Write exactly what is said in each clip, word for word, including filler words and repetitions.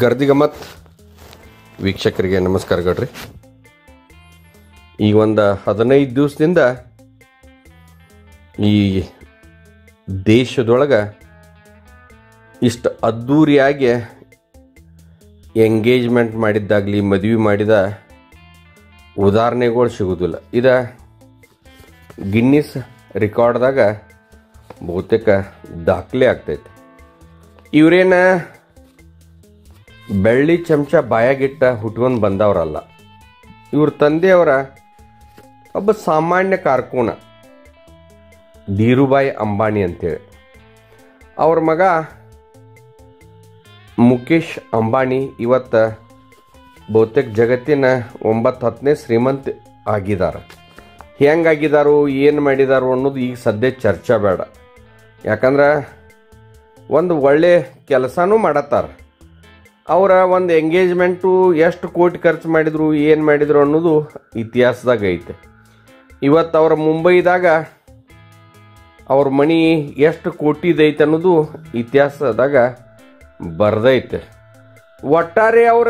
ಗರ್ದಿ ಗಮ್ಮತ್ ವೀಕ್ಷಕರಿಗೆ ನಮಸ್ಕಾರಗಳ್ರಿ. ಈಗ ಒಂದು ಹದಿನೈದು ದಿವಸದಿಂದ ಈ ದೇಶದೊಳಗೆ ಇಷ್ಟು ಅದ್ಧೂರಿಯಾಗಿ ಎಂಗೇಜ್ಮೆಂಟ್ ಮಾಡಿದ್ದಾಗಲಿ ಮದುವೆ ಮಾಡಿದ ಉದಾಹರಣೆಗಳು ಸಿಗೋದಿಲ್ಲ. ಇದು ಗಿನ್ನಿಸ್ ರೆಕಾರ್ಡ್ದಾಗ ಬಹುತೇಕ ದಾಖಲೆ ಆಗ್ತೈತೆ. ಇವರೇನ ಬೆಳ್ಳಿ ಚಮಚ ಬಾಯಾಗಿಟ್ಟ ಹುಟ್ಕೊಂಡು ಬಂದವರಲ್ಲ. ಇವ್ರ ತಂದೆಯವರ ಒಬ್ಬ ಸಾಮಾನ್ಯ ಕಾರ್ಕುನ ಧೀರುಭಾಯಿ ಅಂಬಾನಿ ಅಂತೇಳಿ. ಅವ್ರ ಮಗ ಮುಖೇಶ್ ಅಂಬಾನಿ ಇವತ್ತು ಬಹುತೇಕ ಜಗತ್ತಿನ ಒಂಬತ್ತು ಹತ್ತನೇ ಶ್ರೀಮಂತ ಆಗಿದ್ದಾರೆ. ಹೆಂಗಾಗಿದ್ದಾರೋ ಏನು ಮಾಡಿದಾರೋ ಅನ್ನೋದು ಈಗ ಸದ್ಯ ಚರ್ಚೆ ಬೇಡ. ಯಾಕಂದ್ರೆ ಒಂದು ಒಳ್ಳೆ ಕೆಲಸನೂ ಮಾಡತ್ತಾರ. ಅವರ ಒಂದು ಎಂಗೇಜ್ಮೆಂಟು ಎಷ್ಟು ಕೋಟಿ ಖರ್ಚು ಮಾಡಿದ್ರು ಏನು ಮಾಡಿದ್ರು ಅನ್ನೋದು ಇತಿಹಾಸದಾಗ ಐತೆ. ಇವತ್ತು ಅವ್ರ ಮುಂಬೈದಾಗ ಅವ್ರ ಮನಿ ಎಷ್ಟು ಕೋಟಿದೈತೆ ಅನ್ನೋದು ಇತಿಹಾಸದಾಗ ಬರ್ದೈತೆ. ಒಟ್ಟಾರೆ ಅವರ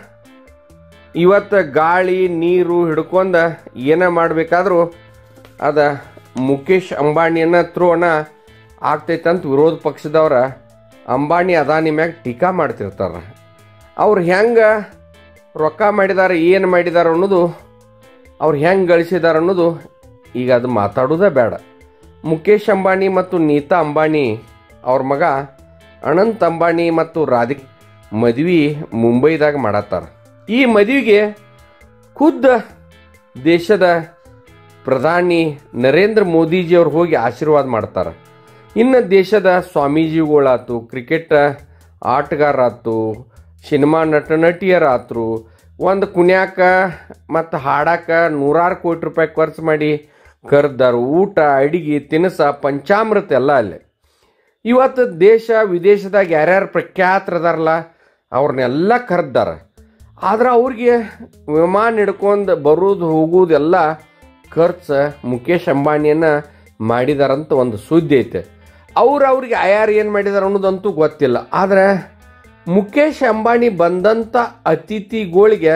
ಇವತ್ತು ಗಾಳಿ ನೀರು ಹಿಡ್ಕೊಂಡ ಏನೇ ಮಾಡಬೇಕಾದ್ರೂ ಅದ ಮುಖೇಶ್ ಅಂಬಾನಿಯನ್ನ ಥ್ರೋನ ಆಗ್ತೈತಂತ ವಿರೋಧ ಪಕ್ಷದವ್ರ ಅಂಬಾನಿ ಅದಾನಿ ಮ್ಯಾಗ ಟೀಕಾ ಮಾಡ್ತಿರ್ತಾರೆ. ಅವ್ರು ಹೆಂಗೆ ರೊಕ್ಕ ಮಾಡಿದ್ದಾರೆ ಏನು ಮಾಡಿದ್ದಾರೆ ಅನ್ನೋದು, ಅವ್ರು ಹೆಂಗೆ ಗಳಿಸಿದ್ದಾರೆ ಅನ್ನೋದು ಈಗ ಅದು ಮಾತಾಡೋದೇ ಬೇಡ. ಮುಖೇಶ್ ಅಂಬಾನಿ ಮತ್ತು ನೀತಾ ಅಂಬಾನಿ ಅವ್ರ ಮಗ ಅನಂತ್ ಅಂಬಾನಿ ಮತ್ತು ರಾಧಿಕಾ ಮದ್ವೆ ಮುಂಬೈದಾಗ ಮಾಡತ್ತಾರ. ಈ ಮದುವೆಗೆ ಖುದ್ದ ದೇಶದ ಪ್ರಧಾನಿ ನರೇಂದ್ರ ಮೋದಿಜಿಯವ್ರು ಹೋಗಿ ಆಶೀರ್ವಾದ ಮಾಡ್ತಾರೆ. ಇನ್ನು ದೇಶದ ಸ್ವಾಮೀಜಿಗಳಾತು, ಕ್ರಿಕೆಟ್ ಆಟಗಾರರಾತು, ಸಿನಿಮಾ ನಟ ನಟಿಯರಾತ್ರು, ಒಂದು ಕುಣ್ಯಾಕ ಮತ್ತು ಹಾಡಾಕ ನೂರಾರು ಕೋಟಿ ರೂಪಾಯಿ ಖರ್ಚು ಮಾಡಿ ಕರೆದಾರು. ಊಟ ಅಡಿಗೆ ತಿನಿಸ ಪಂಚಾಮೃತ ಎಲ್ಲ ಅಲ್ಲೇ. ಇವತ್ತು ದೇಶ ವಿದೇಶದಾಗ ಯಾರ್ಯಾರು ಪ್ರಖ್ಯಾತರದಾರಲ್ಲ ಅವ್ರನ್ನೆಲ್ಲ ಕರೆದಾರ. ಆದ್ರೆ ಅವ್ರಿಗೆ ವಿಮಾನ ಹಿಡ್ಕೊಂಡು ಬರೋದು ಹೋಗೋದೆಲ್ಲ ಖರ್ಚು ಮುಖೇಶ್ ಅಂಬಾನಿಯನ್ನ ಮಾಡಿದಾರಂತ ಒಂದು ಸುದ್ದಿ ಐತೆ. ಅವ್ರು ಅವ್ರಿಗೆ ಆಯಾರು ಏನು ಮಾಡಿದಾರ ಅನ್ನೋದಂತೂ ಗೊತ್ತಿಲ್ಲ. ಆದರೆ ಮುಖೇಶ್ ಅಂಬಾನಿ ಬಂದಂಥ ಅತಿಥಿಗಳಿಗೆ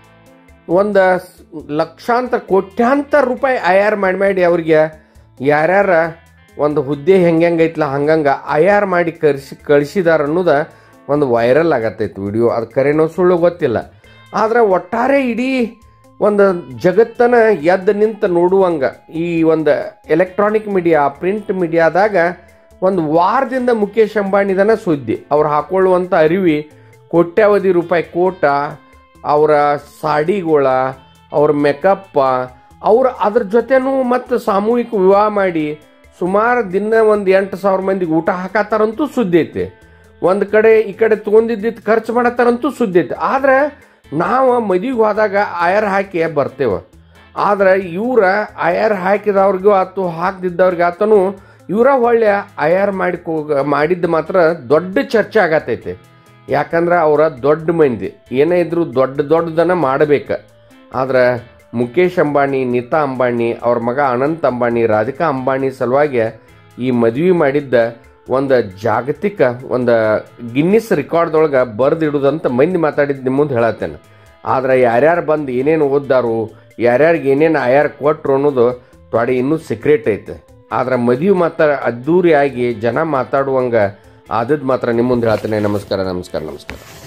ಒಂದು ಲಕ್ಷಾಂತರ ಕೋಟ್ಯಾಂತರ ರೂಪಾಯಿ ಆಯಾರು ಮಾಡಿ ಮಾಡಿ ಅವ್ರಿಗೆ ಯಾರ್ಯಾರ ಒಂದು ಹುದ್ದೆ ಹೆಂಗೆ ಹೆಂಗೈತ್ಲ ಹಂಗಂಗೆ ಆಯಾರು ಮಾಡಿ ಕರ್ಸಿ ಕಳಿಸಿದಾರ ಅನ್ನೋದು ಒಂದು ವೈರಲ್ ಆಗತ್ತೈತೆ ವಿಡಿಯೋ. ಅದು ಕರೆನೋ ಸುಳ್ಳು ಗೊತ್ತಿಲ್ಲ. ಆದರೆ ಒಟ್ಟಾರೆ ಇಡೀ ಒಂದು ಜಗತ್ತನ್ನು ಎದ್ದು ನಿಂತು ನೋಡುವಂಗೆ ಈ ಒಂದು ಎಲೆಕ್ಟ್ರಾನಿಕ್ ಮೀಡಿಯಾ, ಪ್ರಿಂಟ್ ಮೀಡಿಯಾದಾಗ ಒಂದು ವಾರದಿಂದ ಮುಖೇಶ್ ಅಂಬಾನಿದನ ಸುದ್ದಿ. ಅವ್ರು ಹಾಕೊಳ್ಳುವಂಥ ಅರಿವಿ ಕೋಟ್ಯಾವಧಿ ರೂಪಾಯಿ ಕೋಟ, ಅವರ ಸಾಡಿಗಳ, ಅವ್ರ ಮೇಕಪ್ಪ, ಅವ್ರು ಅದ್ರ ಜೊತೆನೂ ಮತ್ತು ಸಾಮೂಹಿಕ ವಿವಾಹ ಮಾಡಿ ಸುಮಾರು ದಿನ ಒಂದು ಎಂಟು ಸಾವಿರ ಮಂದಿಗೆ ಊಟ ಹಾಕತ್ತಾರಂತೂ ಸುದ್ದಿ ಐತೆ. ಒಂದು ಕಡೆ ಈ ಕಡೆ ತೊಗೊಂಡಿದ್ದಿದ್ದು ಖರ್ಚು ಮಾಡತ್ತಾರಂತೂ ಸುದ್ದಿ ಐತೆ. ಆದರೆ ನಾವು ಮದುವೆಗೆ ಹೋದಾಗ ಆಯರ್ ಹಾಕಿ ಬರ್ತೇವೆ. ಆದ್ರೆ ಇವರ ಆಯರ್ ಹಾಕಿದವ್ರಿಗೂ ಆತು ಹಾಕ್ದಿದ್ದವ್ರಿಗೆ ಆತನು ಇವರ ಒಳ್ಳೆ ಆಯರ್ ಮಾಡಿಕೋ ಮಾಡಿದ್ದು ಮಾತ್ರ ದೊಡ್ಡ ಚರ್ಚೆ ಆಗತ್ತೈತೆ. ಯಾಕಂದ್ರೆ ಅವರ ದೊಡ್ಡ ಮಂದಿ ಏನೇ ಇದ್ರು ದೊಡ್ಡ ದೊಡ್ಡದನ್ನು ಮಾಡಬೇಕು. ಆದ್ರೆ ಮುಖೇಶ್ ಅಂಬಾನಿ, ನೀತಾ ಅಂಬಾನಿ, ಅವ್ರ ಮಗ ಅನಂತ್ ಅಂಬಾನಿ, ರಾಧಿಕಾ ಅಂಬಾನಿ ಸಲುವಾಗಿ ಈ ಮದುವೆ ಮಾಡಿದ್ದ ಒಂದು ಜಾಗತಿಕ ಒಂದು ಗಿನ್ನಿಸ್ ರೆಕಾರ್ಡ್ದೊಳಗೆ ಬರೆದಿಡುದಂತ ಮಂದಿ ಮಾತಾಡಿದ್ದು ನಿಮ್ಮ ಮುಂದೆ ಹೇಳತ್ತೇನೆ. ಆದರೆ ಯಾರ್ಯಾರು ಬಂದು ಏನೇನು ಓದ್ದಾರು, ಯಾರ್ಯಾರಿಗೆ ಏನೇನು ಆಯಾರು ಕೊಟ್ಟರು ಅನ್ನೋದು ತೊಡೆ ಇನ್ನೂ ಸೀಕ್ರೆಟ್ ಐತೆ. ಆದ್ರೆ ಮದುವೆ ಮಾತ್ರ ಅದ್ದೂರಿಯಾಗಿ ಜನ ಮಾತಾಡುವಂಗೆ ಆದದ್ದು ಮಾತ್ರ ನಿಮ್ಮ ಮುಂದೆ ಹೇಳ್ತೇನೆ. ನಮಸ್ಕಾರ ನಮಸ್ಕಾರ ನಮಸ್ಕಾರ.